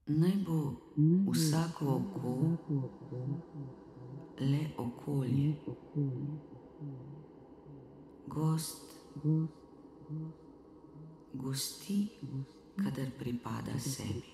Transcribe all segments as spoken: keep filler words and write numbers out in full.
Naj bo vsako oko le okolje. Gost gosti, kadar pripada sebi.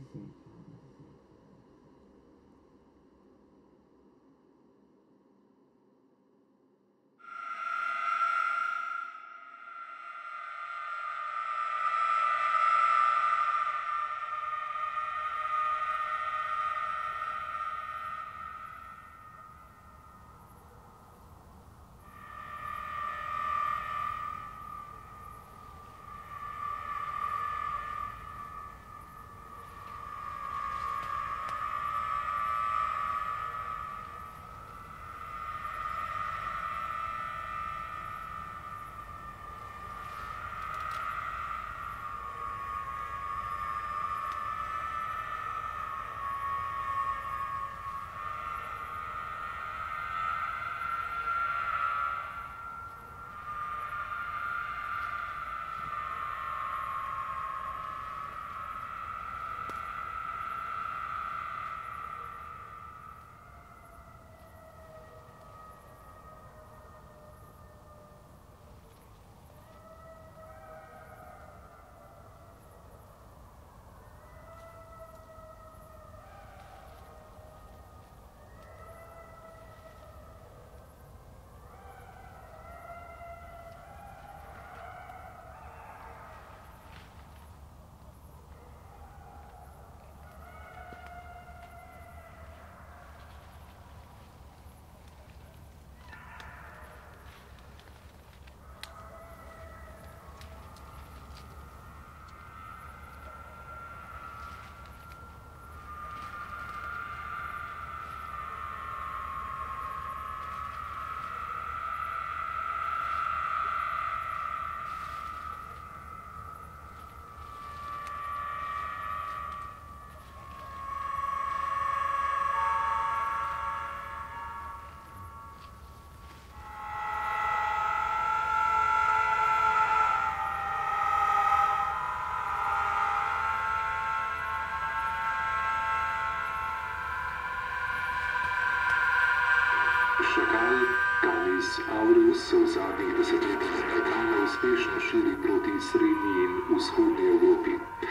Šakal Canis aureus se v zadnjih desetletjih predalno uspešno širi proti srednji in vzhodni Evropi.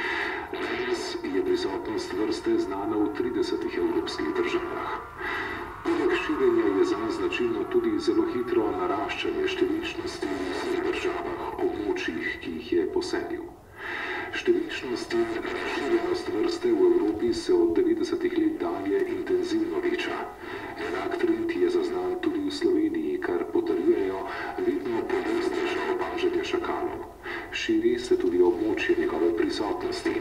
Danes je prisotnost vrste znana v tridesetih evropskih državah. Poleg širjenja je zanj značilno tudi zelo hitro naraščanje številčnosti v vseh državah, območjih, ki jih je poselil. Številčnost in razširjenost vrste v Evropi se od devetdesetih let dalje intenzivno veča. Enak trend je zaznan tudi v Sloveniji, kar potrjujejo vedno pogostejša opažanja šakalov. Širi se tudi območje njegove prisotnosti.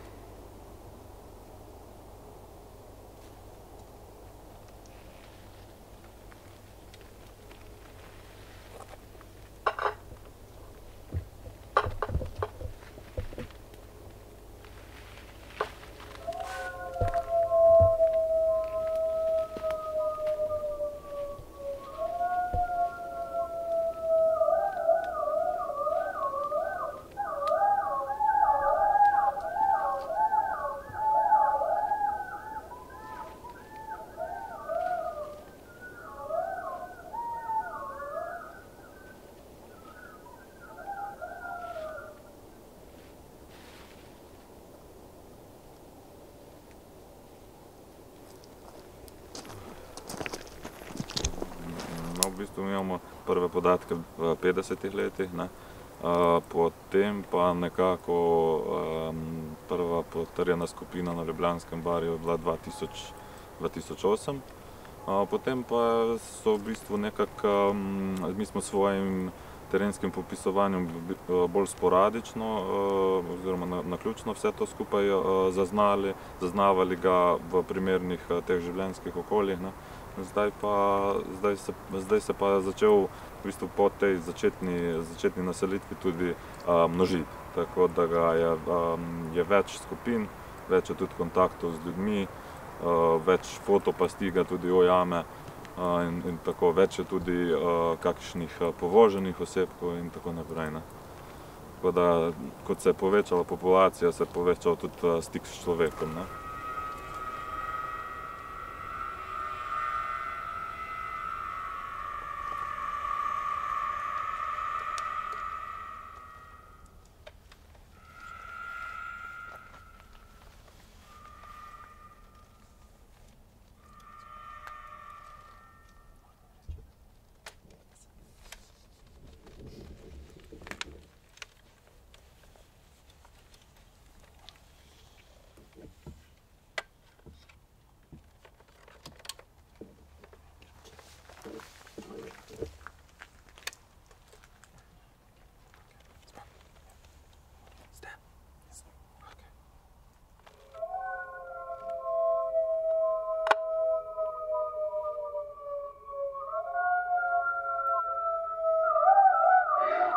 V bistvu imamo prve podatke v petdesetih letih, ne. Potem pa nekako um, prva potrjena skupina na Ljubljanskem barju je bila dva tisoč osem. Uh, potem pa so v bistvu nekako, um, mi smo s svojim terenskim popisovanjem bolj sporadično uh, oziroma naključno vse to skupaj uh, zaznali, zaznavali ga v primernih uh, teh življenjskih okoljih, ne. Zdaj pa, zdaj se, zdaj se pa začel v bistvu po tej začetni, začetni naselitvi tudi uh, množiti. Tako da ga je, um, je več skupin, več je tudi kontaktov z ljudmi, uh, več fotopasti ga tudi ojame uh, in, in tako več je tudi uh, kakšnih povoženih osebkov in tako naprej, ne. Tako da, kot se je povečala populacija, se je povečal tudi uh, stik s človekom, ne.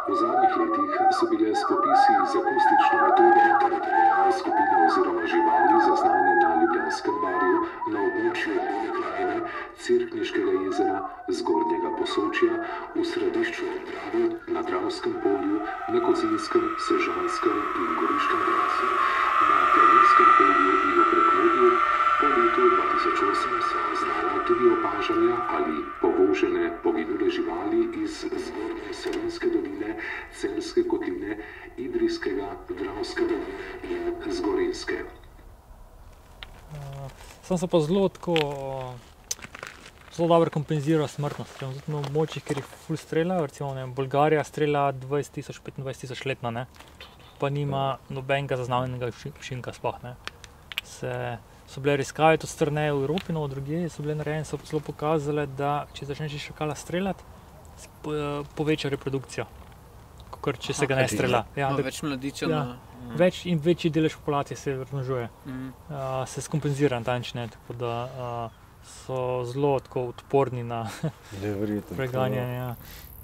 V zadnjih letih so bile s popisi z akustično metodo teritorialne skupine oziroma živali zaznane na Ljubljanskem barju, na območju Bele krajine, Cerkniškega jezera, Zgornjega Posočja, v središču Drave, na Dravskem polju, na Kozinskem, Sežanskem in Goriškem grasu, na Planinskem polju in v Prekmurju. Po letu dva tisoč osem so znala tudi opažanja ali povožene poginule živali iz Zgornje Savinjske doline, Celjske kotline, Idrijskega, Dravske doline in Zgorenjske. Uh, sem se pa zelo tako, zelo dobro kompenziral smrtnost. Tudi na območjih, kjer jih ful streljajo, recimo ne, Bolgarija strelja dvajset tisoč, petindvajset tisoč letno, ne, pa nima nobenega zaznavljenega učinka sploh, ne. Se, so bile raziskave tudi strneje v Evropi, no drugje so bile narejene, so celo pokazale, da če začneš šakala streljati, poveča reprodukcijo, kakor če se ga ne strelja. Ja, no, da, več mladičev. ja, na, več in večji delež populacije se razmnožuje. mm. Uh, se skompenzira na ta način, tako da uh, so zelo tako odporni na preganjanje. Ja.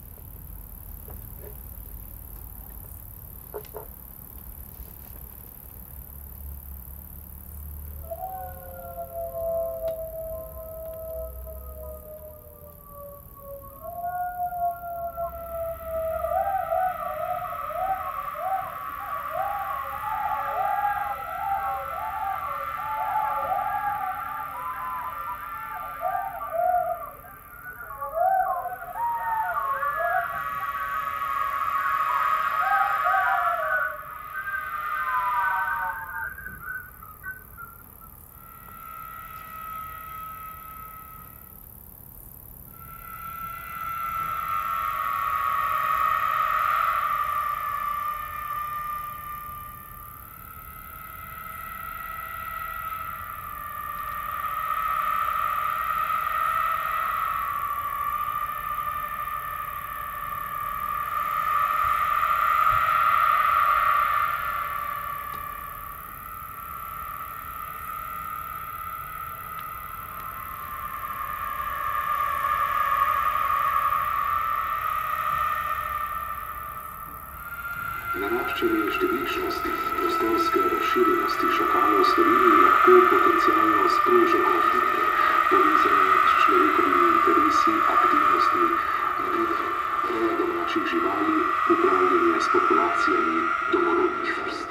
Naraščanje številčnosti, prostorske razširjenosti šakalov v Sloveniji lahko potencialno sproža konflikte, povezane s človekovimi interesi, aktivnostmi, na primer reja domačih živali, upravljanje s populacijami domorodnih vrst.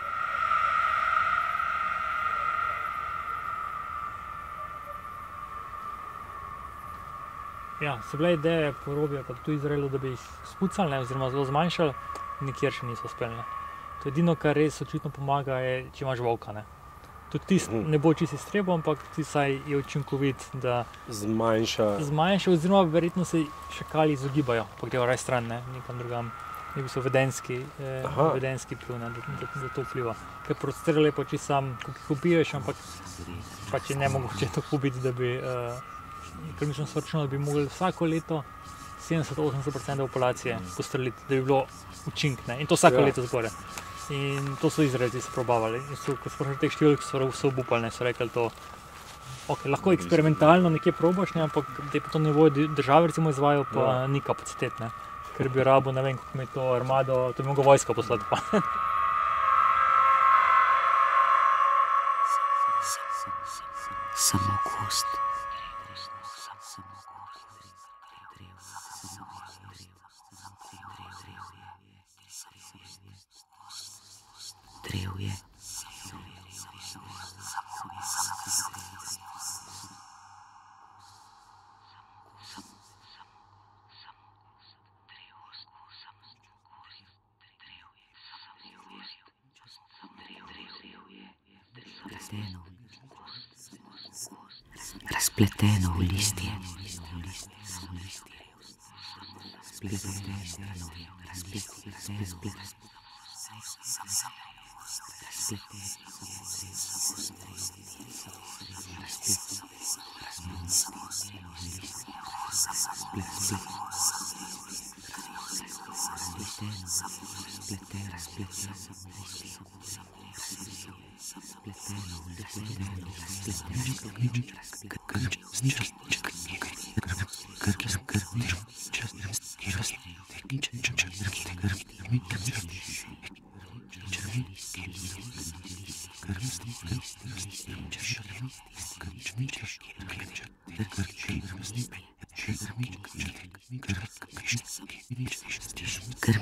Ja, so bile ideje po Evropi, pa tudi v Izraelu, da bi jih spucali, ne, oziroma zelo zmanjšali, nikjer še niso uspeli. Ne. To edino, kar res očitno pomaga, je, če imaš volka. Ne. Tudi tist ne bo čisto iztrebil, ampak ti saj je učinkovit, da zmanjša. zmanjša, oziroma verjetno se šakali izogibajo, pa grejo raje stran, ne, nekam drugam. Je bil vedenski, eh, vedenski pliv, ne, da, da, da to vpliva. Ker proti strelu je pa čisto sam, ko jih ubiješ, ampak pač je nemogoče to ubiti, da bi, uh, ker mislim svrčeno, da bi mogli vsako leto sedemdeset do osemdeset procentov populacije postreliti, da bi bilo učink, ne, in to vsako ja. leto zgore. In to so Izraelci se probavali. In so, ko sprašali teh številk, so vse obupali, so rekli to, ok, lahko eksperimentalno nekje probaš, ne, ampak da je pa to nivoje države recimo izvajajo, pa ja. ni kapacitet, ne, ker bi rabo, ne vem, kako mi to armado, to bi mogel vojska poslati pa. Samo kost. Drevje. Razpleteno v listje. Just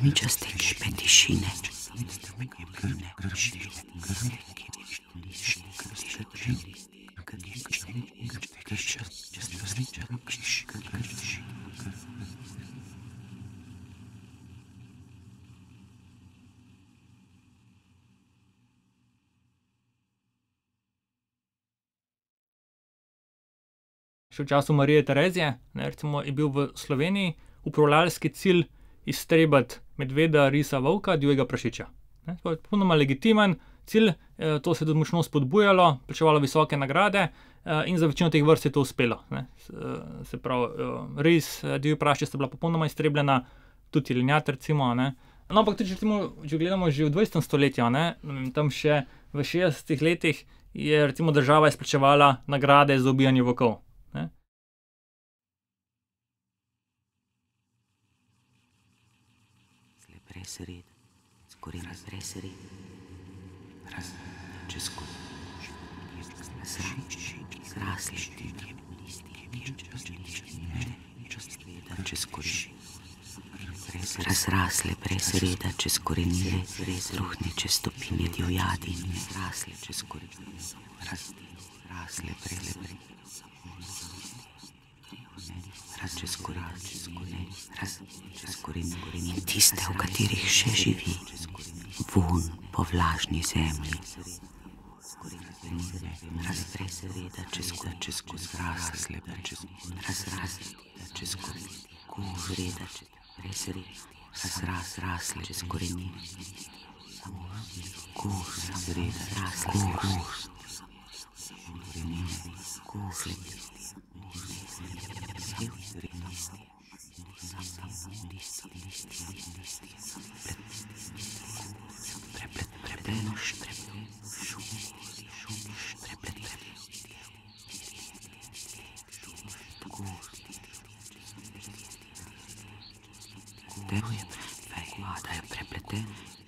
Grmičaste kepe tišine. Še v času Marije Terezije, ne, recimo, je bil v Sloveniji upravljalski cilj iztrebati medveda, risa, volka, divjega prašiča. Ne, to je popolnoma legitimen cilj, to se je tudi močno spodbujalo, plačevalo visoke nagrade, in za večino teh vrst je to uspelo, ne. Se pravi, ris, divji prašič sta bila popolnoma iztrebljena, tudi jelenjad recimo, ne. No, ampak tudi, recimo, če gledamo že v dvajsetem stoletju, ne, tam še v šestdesetih letih je recimo država izplačevala nagrade za ubijanje volkov. Sred, skoraj razresred, raz, čez kot, zrasli, čez korenine, razrasle presreda čez korenine, ruhne čez stopinje divjadi, rasle čez korenine, rasle presreda. Raz čez korenine, raz čez korenine, in tiste, v katerih še živi vonj po vlažni zemlji. Raz presreda čez korenine, raz rasle čez korenine, vreda presreda, raz rasle čez korenine, koš vreda, koš, koš, prepleteno štrep, šum, šum, preplet, deluje, da je prepleten.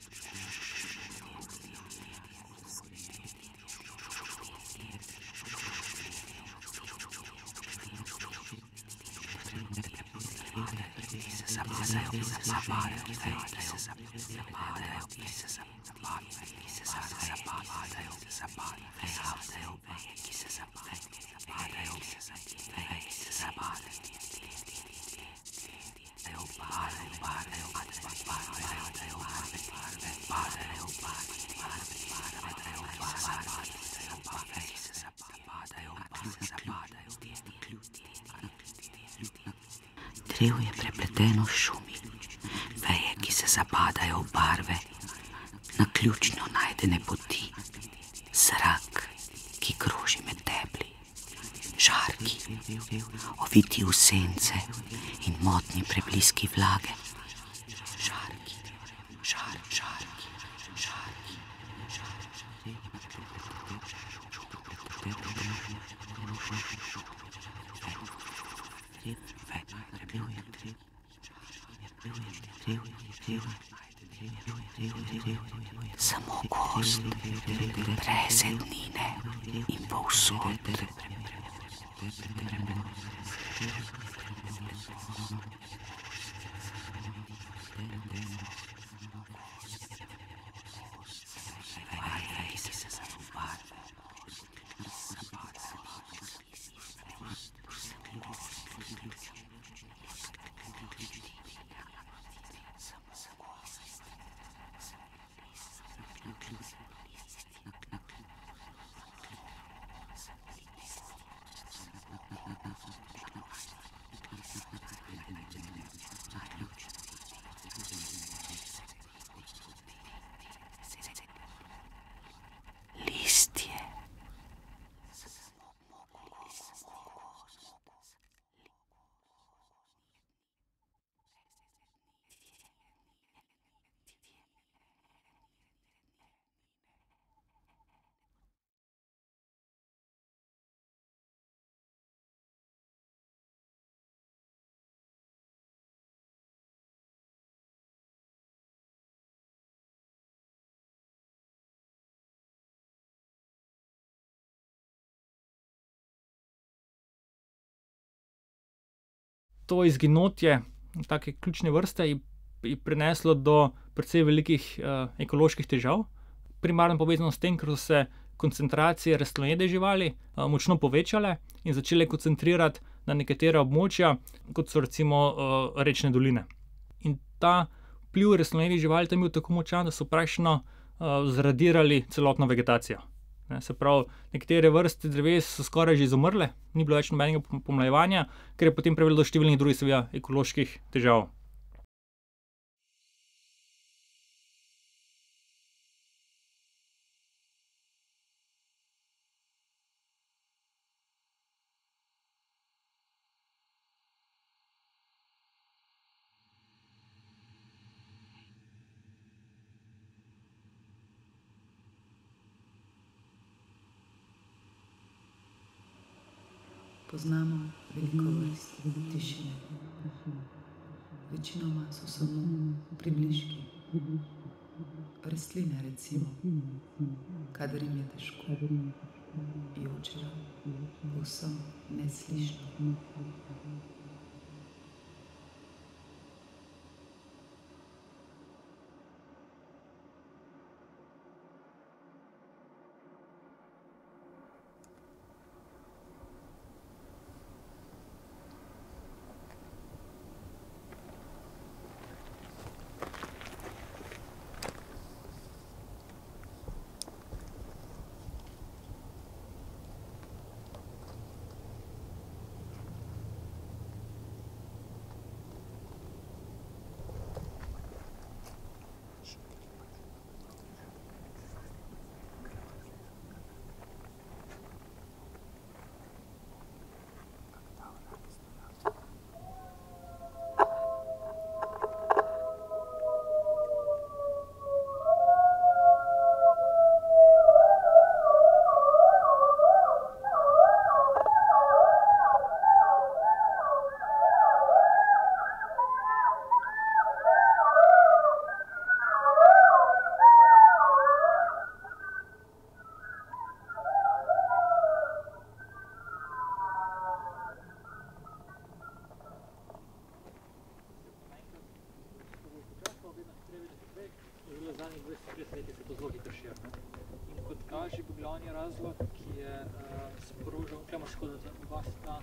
Drev je prepleteno šumi, veje, ki se zapadajo v barve, naključno najdene poti, zrak, ki kroži med debli, žarki, oviti v sence in motni prebliski vlage. Žarki, žar, žarki, žarki, žarki. Samo gost, brez ednine in povsod. To izginotje take ključne vrste je je prineslo do precej velikih uh, ekoloških težav, primarno povezano s tem, ker so se koncentracije rastlinojede živali uh, močno povečale in začele koncentrirati na nekatera območja, kot so recimo uh, rečne doline. In ta vpliv rastlinojedi živali tam je bil tako močan, da so praktično uh, zradirali celotno vegetacijo. Ne, se pravi, nekatere vrste dreves so skoraj že izumrle, ni bilo več nobenega pomlajevanja, ker je potem privedlo do številnih drugih seveda ekoloških težav. Poznamo veliko vrst tišine. Večinoma so samo približki. Rastline recimo, kadar jim je težko, jočejo, povsem neslišno. In kot kaže, bi glavni razlog, ki je uh, sprožil, tukaj imaš škoda, da dva sta,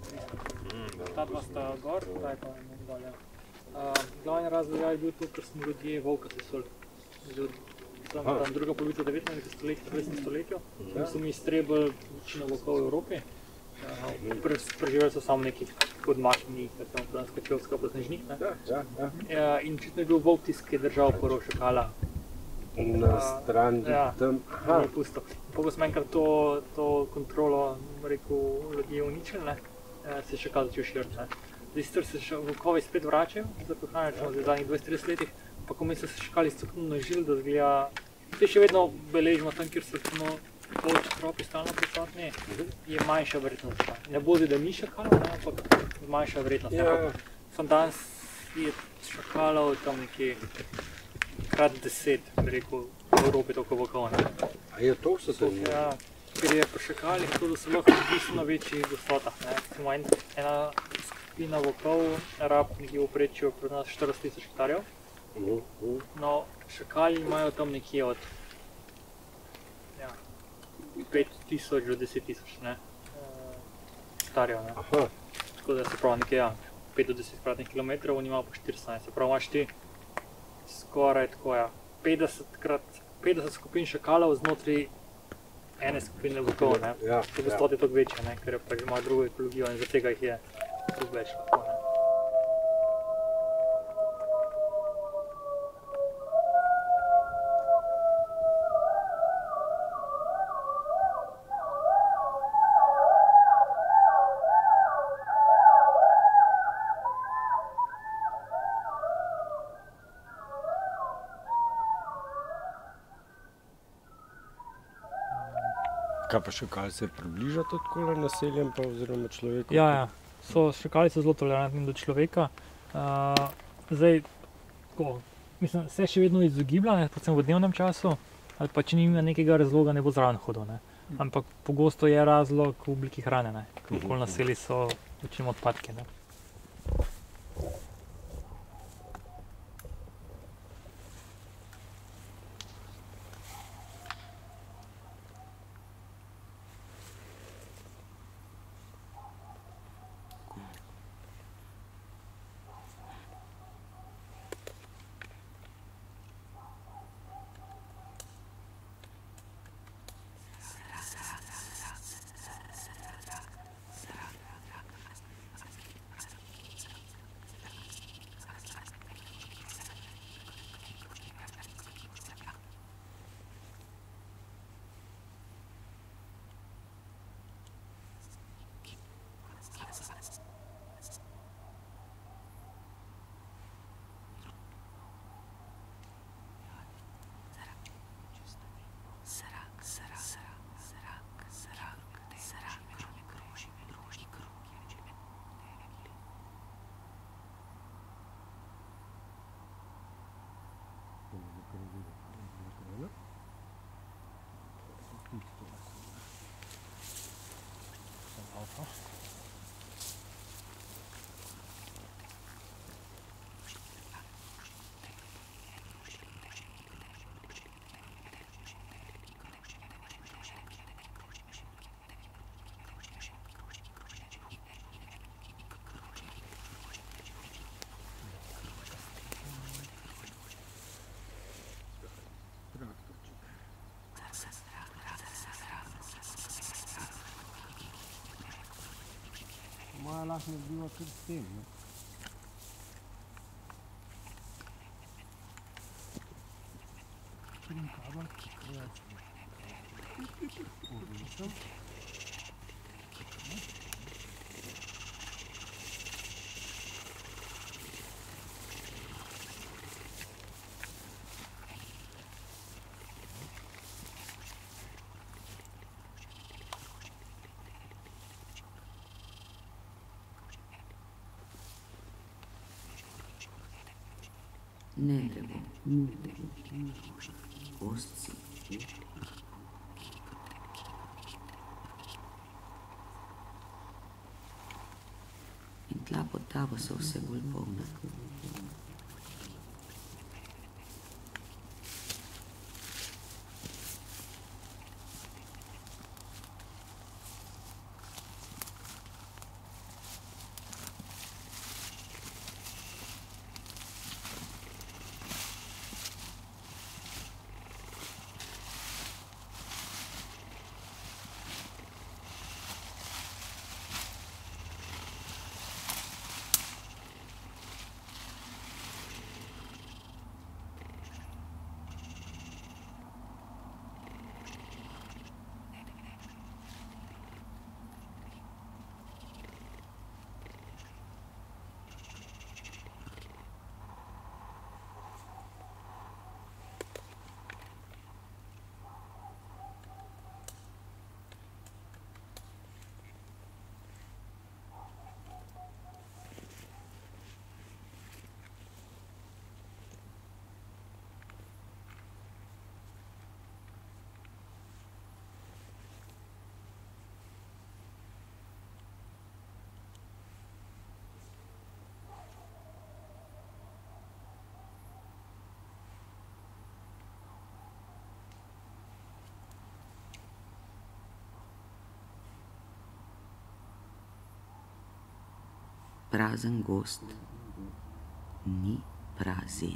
mm, ta dva sta gor, taj pa je dol, ja. Uh, glavni razlog je bil to, ker smo ljudje volka sesuli. Tam, tam druga polovica devetnajstega stoletja, dvajsetega stoletja, ja. So mi iztrebili večino volkov v Evropi. Uh, pre, preživeli so samo neki podmakni, tako Pranska Čevska pa Snežnik. Ja, ja, ja. Uh, in očitno je bil volk tisti, ki je držal prvo šakala. Na strani ja, tam. Ni pusto. Pogo smo enkrat to, to kontrolo, rekel, ljudje uničili, ne, se je šakal začel širiti. Zdaj sicer se volkovi spet vračajo, zdaj prihajamo v zadnjih dvajset trideset letih, pa ko mi se šakali strupno nažili, da zgleda, zdaj še vedno beležimo tam, kjer so recimo volčji tropi stalno prisotni, je manjša verjetnost. Ne bo zdaj, da ni šakalov, ne, ampak manjša verjetnost. Ja. Sam danes je šakalov tam nekje krat deset, bi rekel, v Evropi toliko volkov. A je to vse to? Ja, ker je pri šakalih to, da so lahko v bistveno večjih gostotah. Recimo en, ena skupina volkov rab nekje v povprečju pri nas štirideset tisoč hektarjev. Uh, uh. No, šakali imajo tam nekje od ja, pet tisoč do deset tisoč hektarjev. Tako da se pravi nekje ja, pet do deset kvadratnih kilometrov, oni imajo po štiristo. Se pravi, imaš ti skoraj tako, ja, petdeset krat petdeset skupin šakalov znotraj ene skupine volkov, ne. Ja, to gostot je toliko večja, ne, ker pač imajo drugo ekologijo in zaradi tega jih je toliko več lahko, ne. Kaj pa šakali se približati odkole naseljem pa oziroma človeku? Ja, ja. So, šakali so zelo tolerantni do človeka. Uh, zdaj, ko, mislim, se še vedno izogiblja, ne, predvsem v dnevnem času, ali pa če nima nekega razloga, ne bo zraven hodil, ne. Ampak pogosto je razlog v obliki hrane, ne. Okoli naselij so večinoma odpadki, ne. pa lahko naredimo tudi s tem. Ne? Čujem kabel, povečam. Ne drevo, ostci. In tla pod tabo so vse bolj polna. Prazen gozd ni prazen.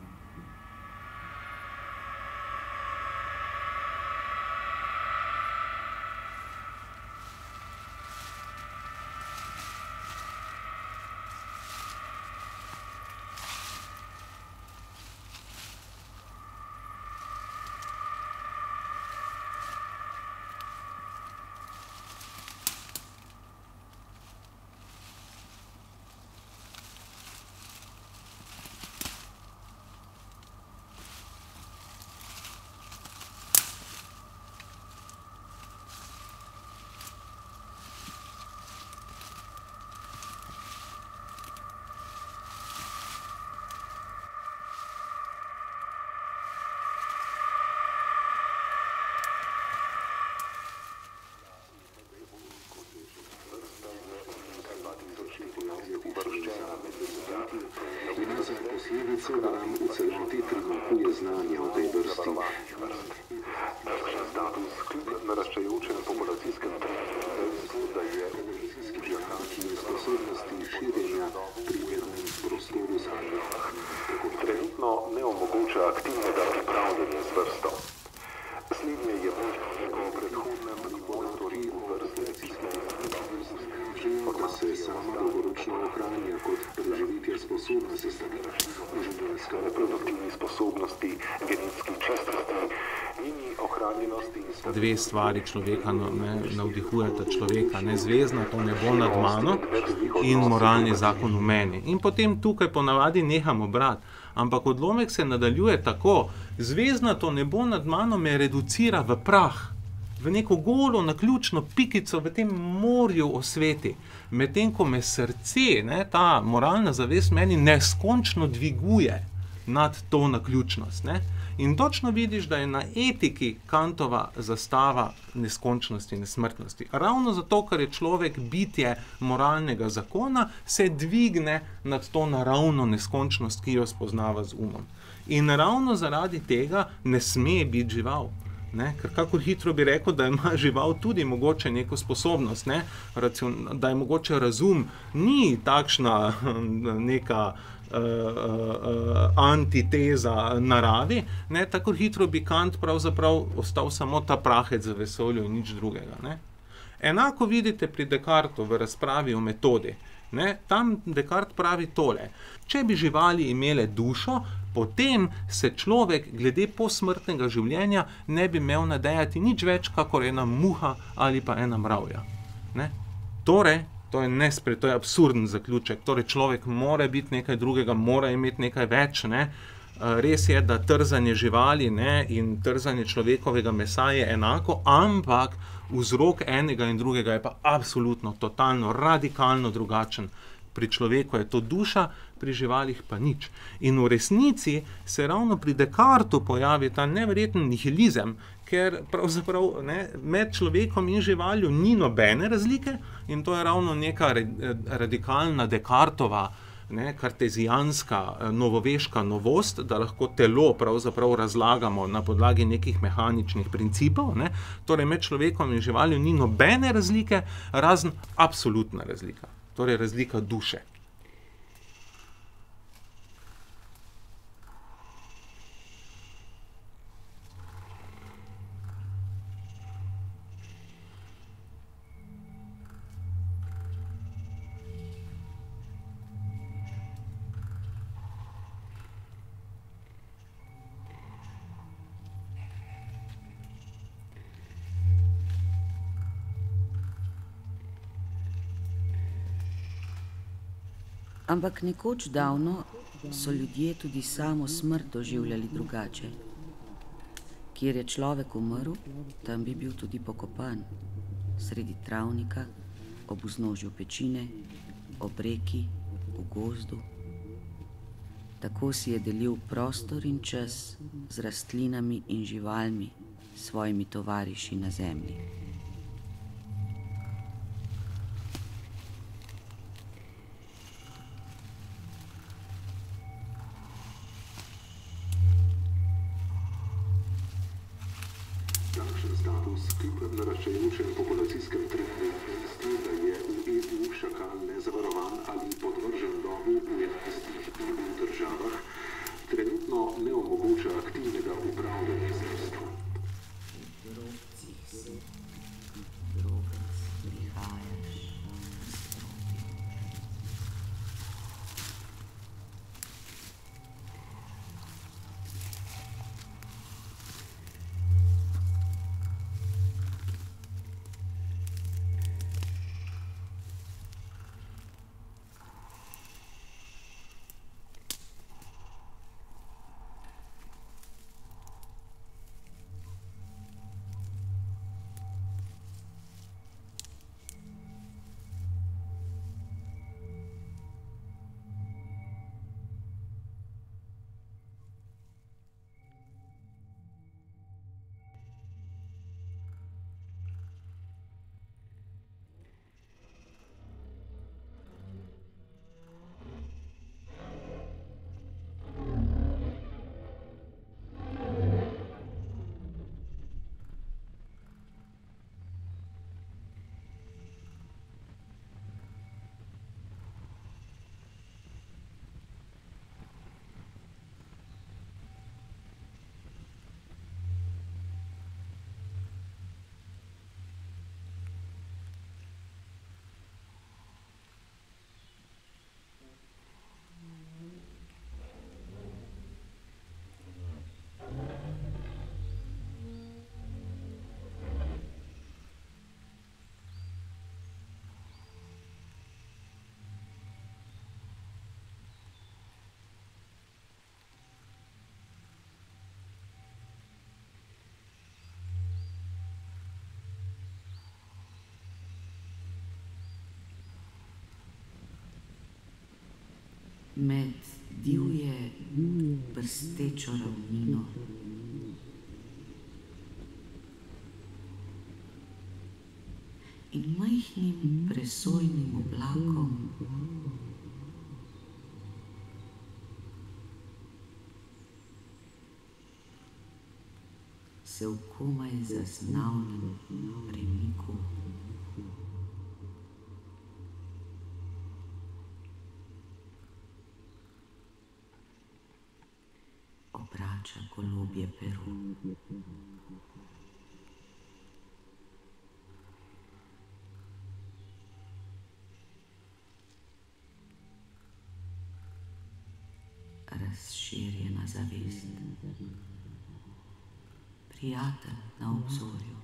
Ima za posledico, da nam v celoti primanjkuje znanja o tej vrsti. Status kljub naraščajočem populacijskem trendu, da je evolucijski žahnaki in sposobnosti širjenja primerne v prostoru zanje. Trenutno ne omogoča aktivnega upravljanja z vrsto. Slednje je možno v njegovo predhodnem monitoringu vrste da se sama dolgoročno ohranja kot preživitje sposobna sestavlja življenjska reproduktivni sposobnosti, genetski čistosti, njeni ohranjenosti in sposobnosti. Dve stvari človeka ne, navdihujeta človeka, ne zvezna, to ne bo nad mano in moralni zakon v meni. In potem tukaj ponavadi nehamo brati. Ampak odlomek se nadaljuje tako, zvezna to ne bo nad mano me reducira v prah, v neko golo, naključno pikico v tem morju osveti. Medtem ko me srce, ne, ta moralna zavest meni neskončno dviguje nad to naključnost. Ne. In točno vidiš, da je na etiki Kantova zastava neskončnosti in nesmrtnosti. Ravno zato, ker je človek bitje moralnega zakona, se dvigne nad to naravno neskončnost, ki jo spoznava z umom. In ravno zaradi tega ne sme biti žival. Ne? Ker kako hitro bi rekel, da ima žival tudi mogoče neko sposobnost, ne? Racion, da je mogoče razum, ni takšna neka uh, uh, antiteza naravi, ne? Tako hitro bi Kant pravzaprav ostal samo ta prahec za vesolju in nič drugega. Ne? Enako vidite pri Descartu v razpravi o metodi. Ne? Tam Descartes pravi tole: če bi živali imele dušo, potem se človek glede posmrtnega življenja ne bi imel nadejati nič več, kakor ena muha ali pa ena mravlja. Ne? Torej, to je nespre, to je absurden zaključek. Torej, človek mora biti nekaj drugega, mora imeti nekaj več. Ne? Res je, da trzanje živali, ne, in trzanje človekovega mesa je enako, ampak vzrok enega in drugega je pa absolutno, totalno, radikalno drugačen. Pri človeku je to duša, pri živalih pa nič. In v resnici se ravno pri Descartu pojavi ta neverjeten nihilizem, ker pravzaprav ne, med človekom in živaljo ni nobene razlike, in to je ravno neka radikalna Descartova, ne, kartezijanska, novoveška novost, da lahko telo pravzaprav razlagamo na podlagi nekih mehaničnih principov. Ne. Torej med človekom in živaljo ni nobene razlike, razen absolutna razlika. Torej razlika duše. Ampak nekoč davno so ljudje tudi samo smrt doživljali drugače. Kjer je človek umrl, tam bi bil tudi pokopan. Sredi travnika, ob vznožju pečine, ob reki, v gozdu. Tako si je delil prostor in čas z rastlinami in živalmi, svojimi tovariši na zemlji. Kljub naraščajočem populacijskem trendu misli, da je v E U šakal nezavarovan ali podvržen lovu v enajstih E U državah, trenutno ne omogoča aktivnega upravljanja z vrstvom. Med divje, brstečo ravnino in majhnim presojnim oblakom se v komaj zaznavnem premiku obrača golobje pero. razširjena zavest. Prijatelj na obzorju.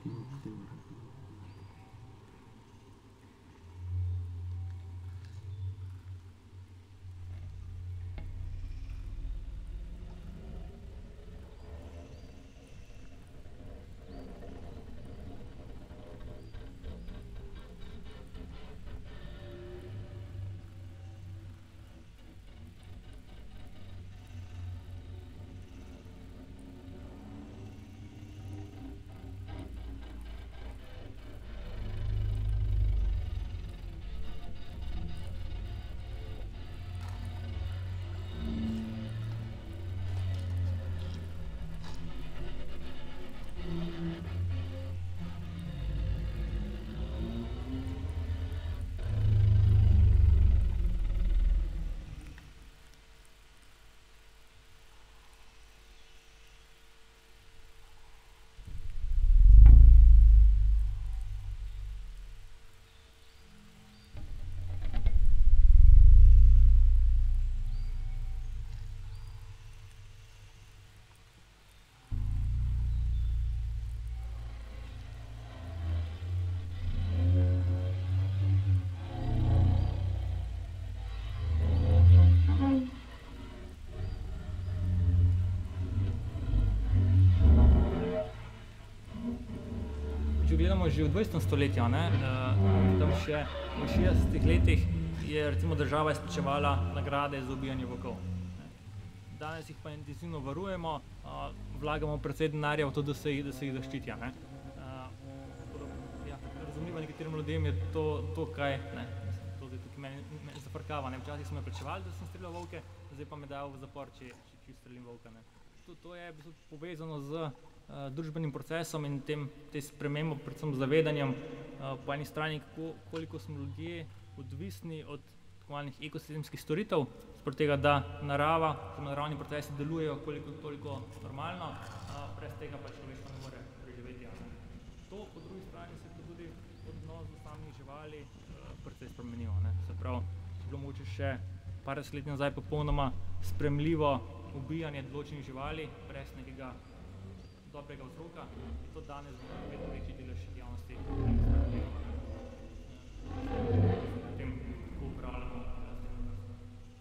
Gledamo že v dvajsetem stoletju, ne? Tam še v šestdesetih letih je recimo država izplačevala nagrade za ubijanje volkov. Danes jih pa intenzivno varujemo, vlagamo precej denarja v to, da se jih, da se jih zaščitijo. Ne? Ja, razumljivo nekaterim ljudem je to, to kaj, ne, to zdaj tukaj meni, meni zafrkava, ne, včasih so me plačevali, da sem streljal volke, zdaj pa me dajo v zapor, če, če, če strelim volka, ne. To, to je povezano z uh, družbenim procesom in tem, te spremembo, predvsem zavedanjem uh, po eni strani, kako, koliko smo ljudje odvisni od tako imenovanih ekosistemskih storitev, spod tega, da narava, naravni procesi delujejo koliko toliko normalno, uh, brez tega pa človeštvo ne more preživeti. To, po drugi strani, se je tudi odnos do samih živali uh, precej spremenilo. Ne. Se pravi, je bilo mogoče še par deset let nazaj popolnoma spremljivo ubijanje določenih živali brez nekega dobrega vzroka, je to danes vedno večji delež javnosti spremljivo. Potem, kako upravljamo razne vrste.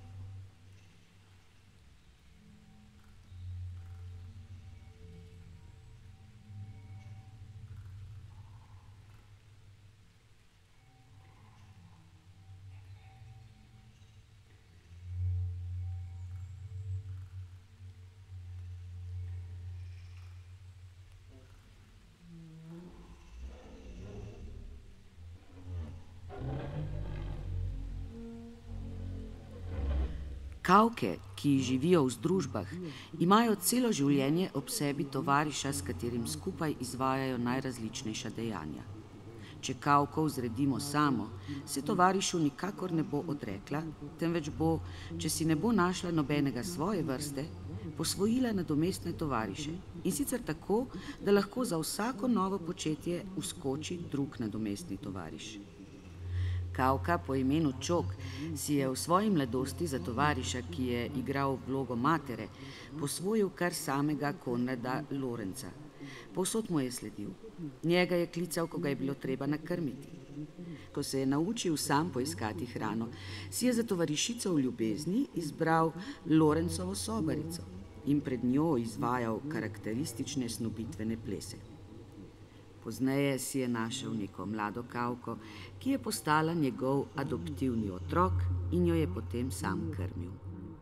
Kavke, ki živijo v združbah, imajo celo življenje ob sebi tovariša, s katerim skupaj izvajajo najrazličnejša dejanja. Če kavkov zredimo samo, se tovarišu nikakor ne bo odrekla, temveč bo, če si ne bo našla nobenega svoje vrste, posvojila nadomestne tovariše, in sicer tako, da lahko za vsako novo početje vskoči drug nadomestni tovariš. Kavka po imenu Čok si je v svoji mladosti za tovariša, ki je igral vlogo matere, posvojil kar samega Konrada Lorenca. Povsod mu je sledil. Njega je klical, ko ga je bilo treba nakrmiti. Ko se je naučil sam poiskati hrano, si je za tovarišico v ljubezni izbral Lorencovo sobarico in pred njo izvajal karakteristične snobitvene plese. Pozneje si je našel neko mlado kavko, ki je postala njegov adoptivni otrok in jo je potem sam krmil.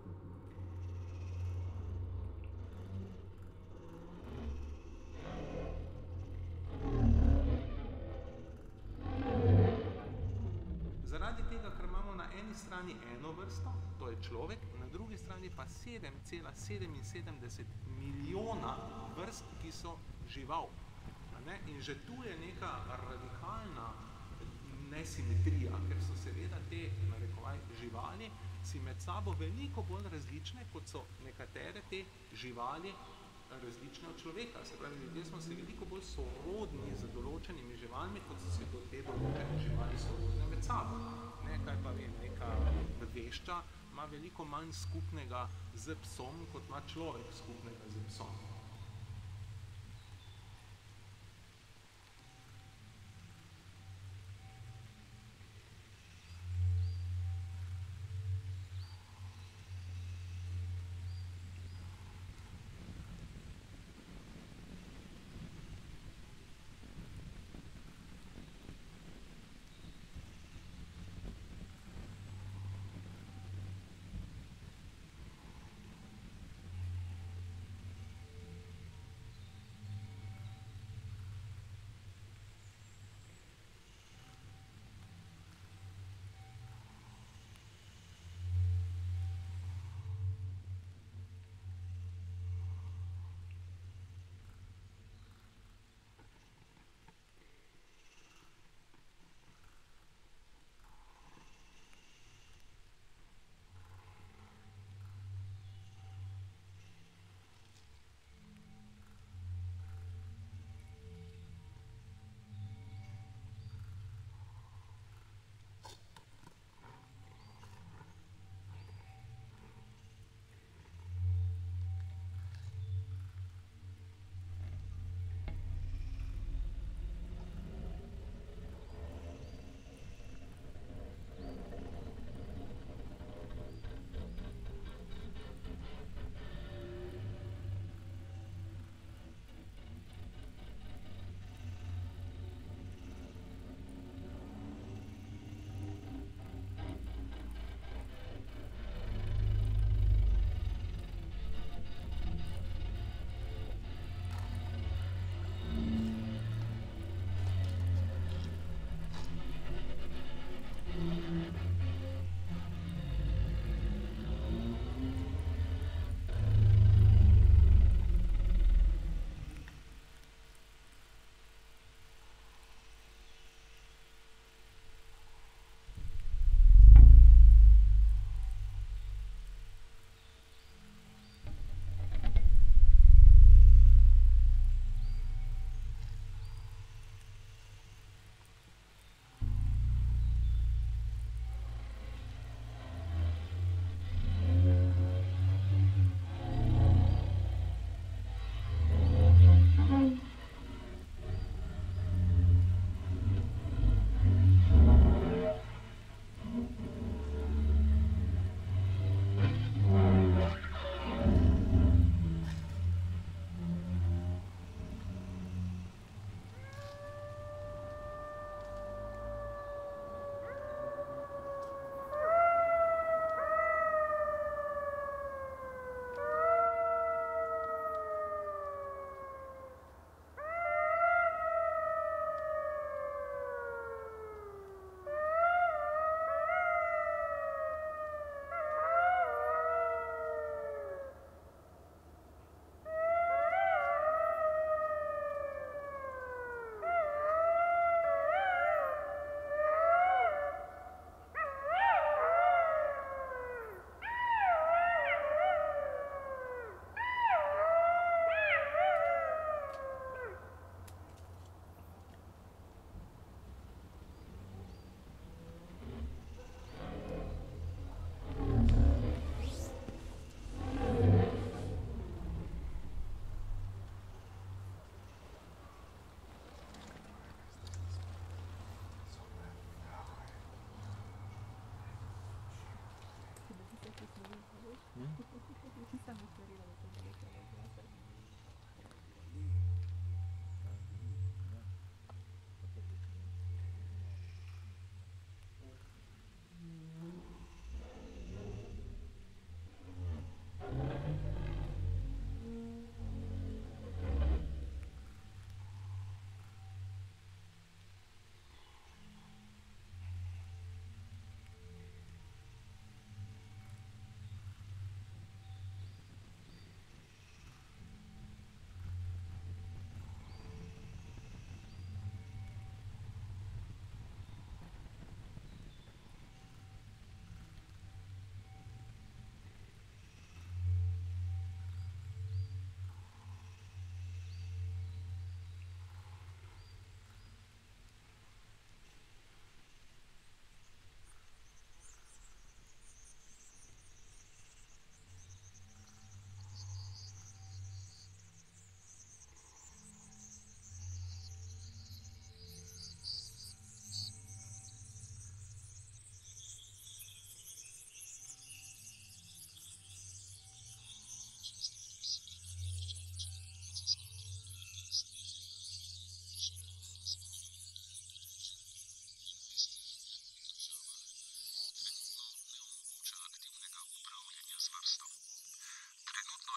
Zaradi tega, ker imamo na eni strani eno vrsto, to je človek, na drugi strani pa sedem cela sedeminsedemdeset milijona vrst, ki so žival. In že tu je neka radikalna nesimetrija, ker so seveda te, narekovaj, živali si med sabo veliko bolj različne, kot so nekatere te živali različne od človeka. Se pravi, ljudje smo se veliko bolj sorodni z določenimi živalmi, kot so se te določene živali sorodne med sabo. Ne, kaj pa vem, neka vešča ima veliko manj skupnega z psom, kot ima človek skupnega z psom.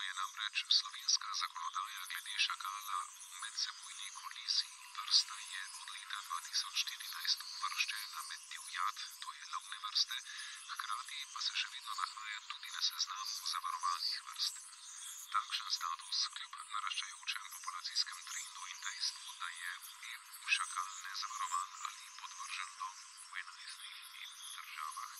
je namreč slovenska zakonodaja glede šakala v medsebojni koliziji. Vrsta je od leta dva tisoč štirinajst uvrščena med divjad, to je lovne vrste, hkrati pa se še vedno nahaja tudi na seznamu zavarovanih vrst. Takšen status kljub naraščajočem populacijskem trendu in dejstvu, da je v E U šakal nezavarovan ali podvržen lovu v enajstih E U državah.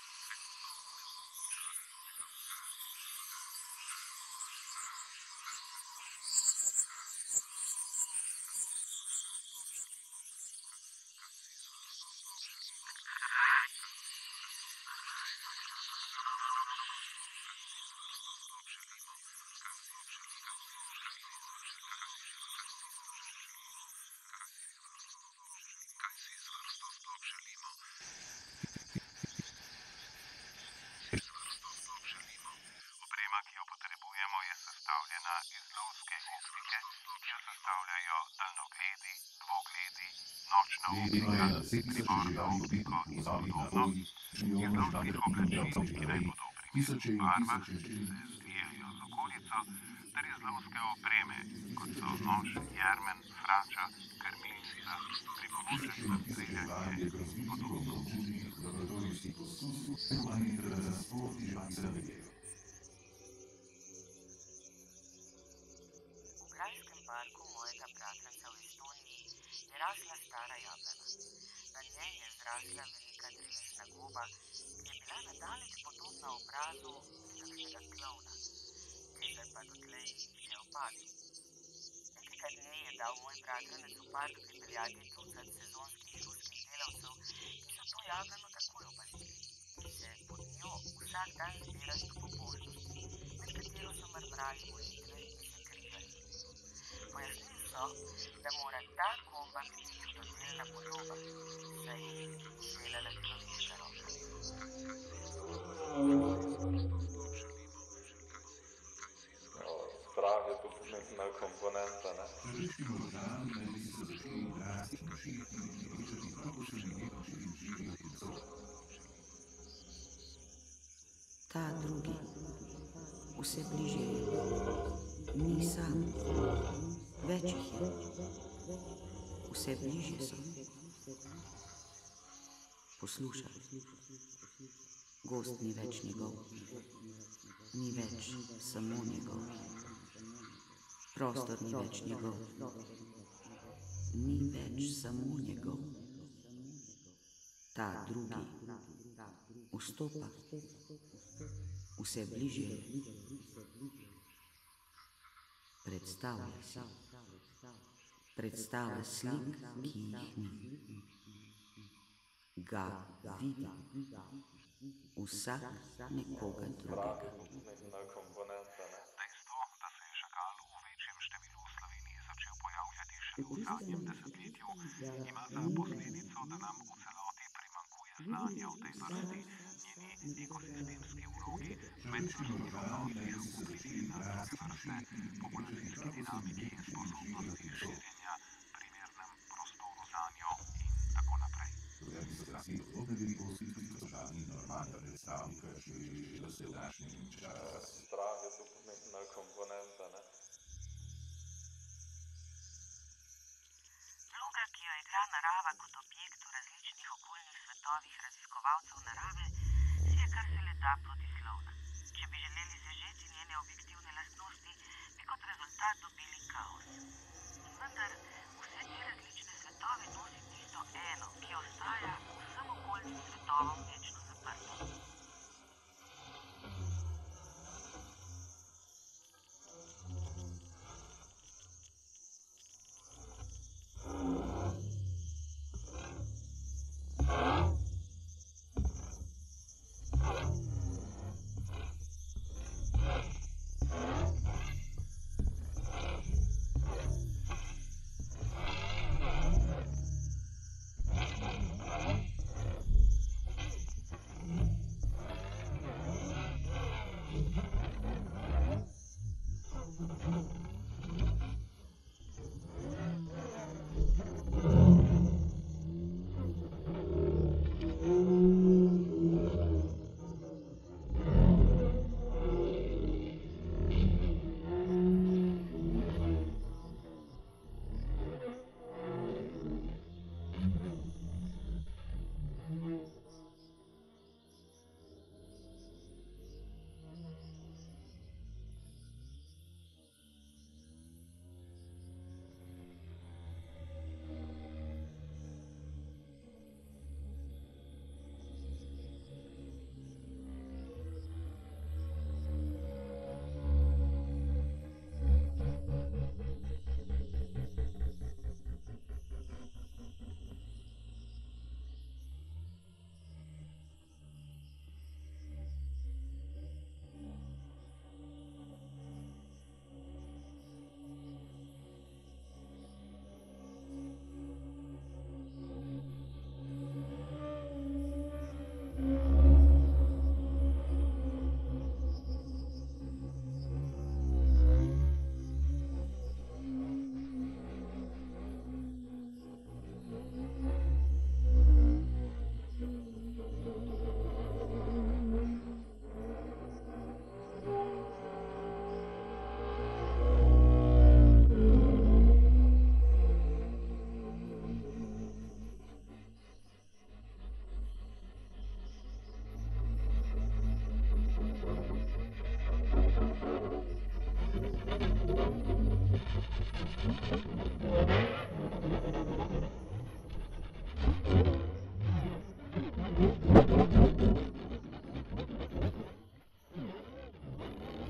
Oprema, ki jo potrebujemo, je sestavljena iz lovske optike, ki jo sestavljajo daljnogledi, dvogledi, nočna optika, priborna optiko in podobno, iz lovskih oblačil, ki naj bodo v primernih barvah, ki se zvijajo z okolico, ter iz lovske opreme, kot so nož, jermen, frača, krmilci, pripomoček za streljanje in podobno. V Grajskem parku mojega bratranca v Estoniji je rasla stara jablana. Na njej je zrasla velika drevesna goba, ki je bila nadaleč podobna obrazu nekakšnega klovna, ki se pa dotlej ni opazil. Nekaj dni je dal moj bratranec v park pripeljati tucat sezonskih ruskih delavcev, ki so to jablano takoj opazili, ki se pod njo vsak dan zbira sto pobožnosti, med katero so mrmrali molitve in se križali. Pojasnili so, da mora ta gomba biti čudodelna podoba, saj je delala človeška roka. Strah je tu pomembna komponenta, ne? Ta drugi, vse bliže je, ni sam, več jih je, vse bliže so. Poslušaj, gozd ni več njegov, ni več samo njegov, prostor ni več njegov, ni več samo njegov. Ta drugi vstopa, vse bliže je. Predstavlja si, predstavlja slik, ki jih ni. Ga vidi, vsak nekoga drugega. Dejstvo, da se je šakal v večjem številu v Sloveniji začel pojavljati šele v zadnjem desetletju, ima za posledico, da nam v celoti primanjkuje znanja o tej vrsti, njeni ekosistemski vlogi, medsorodnih vplivih na druge vrste, populacijski dinamiki in sposobnosti širjenja, primernem prostoru zanjo in tako naprej. Strah je tu pomembna komponenta, ne? Vloga, ki jo igra narava kot objekt v različnih okoljnih svetovih raziskovalcev narave, si je kar se le da protislovna. Če bi želeli sežeti njene objektivne lastnosti, bi kot rezultat dobili kaos. Vendar vse te različne svetove nosi tisto eno, ki ostaja vsem okoljnim svetovom večno zaprto.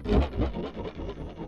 Thank you.